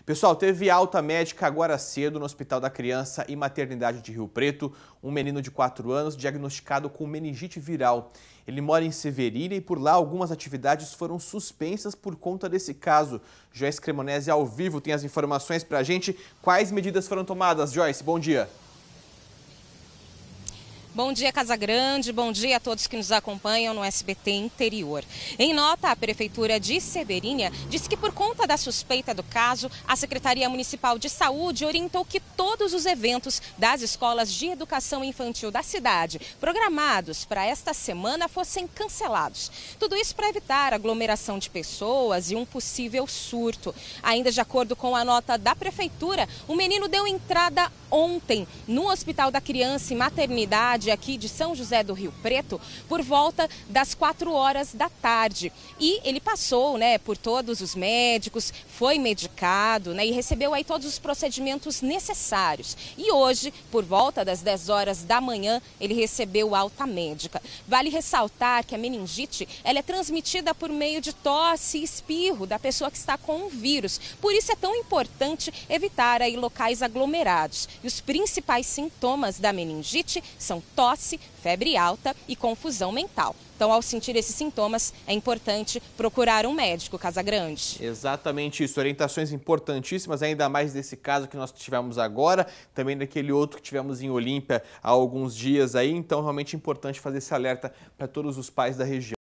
Pessoal, teve alta médica agora cedo no Hospital da Criança e Maternidade de Rio Preto. Um menino de 4 anos diagnosticado com meningite viral. Ele mora em Severina e por lá algumas atividades foram suspensas por conta desse caso. Joyce Cremonese ao vivo tem as informações pra gente. Quais medidas foram tomadas, Joyce? Bom dia. Bom dia, Casagrande. Bom dia a todos que nos acompanham no SBT Interior. Em nota, a Prefeitura de Severina disse que por conta da suspeita do caso, a Secretaria Municipal de Saúde orientou que todos os eventos das escolas de educação infantil da cidade, programados para esta semana, fossem cancelados. Tudo isso para evitar aglomeração de pessoas e um possível surto. Ainda de acordo com a nota da Prefeitura, o menino deu entrada ontem no Hospital da Criança e Maternidade aqui de São José do Rio Preto por volta das 4 horas da tarde. E ele passou, por todos os médicos, foi medicado, e recebeu aí todos os procedimentos necessários. E hoje, por volta das 10 horas da manhã, ele recebeu alta médica. Vale ressaltar que a meningite, ela é transmitida por meio de tosse e espirro da pessoa que está com o vírus. Por isso é tão importante evitar aí locais aglomerados. E os principais sintomas da meningite são tosse, febre alta e confusão mental. Então, ao sentir esses sintomas, é importante procurar um médico, Casagrande. Exatamente isso. Orientações importantíssimas, ainda mais desse caso que nós tivemos agora, também daquele outro que tivemos em Olímpia há alguns dias aí. Então, realmente é importante fazer esse alerta para todos os pais da região.